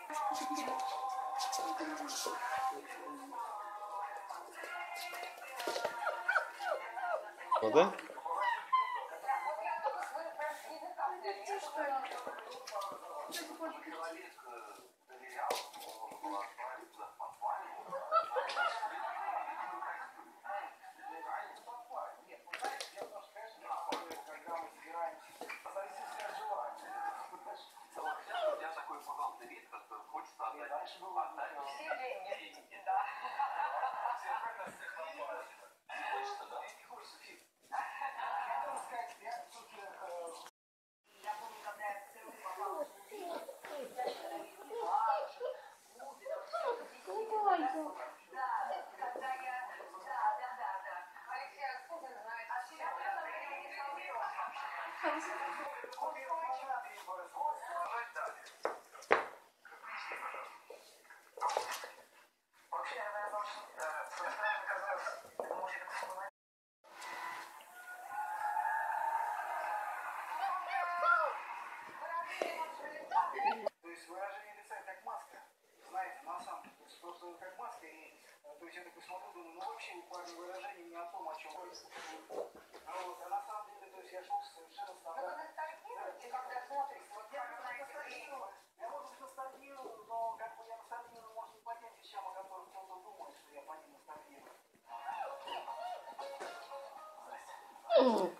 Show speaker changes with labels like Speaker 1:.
Speaker 1: Ну да?
Speaker 2: То есть выражение лица как маска, знаете, на самом деле, просто как маска, и то есть я такой смотрю, думаю, ну вообще у парня выражение не о том, о чем говорится. Вот, а на самом деле, то есть я шел совершенно стандартно. Ты когда смотришь, вот я может быть ностальгирую, но как бы я ностальгирую, может, не по тем вещам, о которых кто-то думает, что я по ним ностальгирую. Здрасте.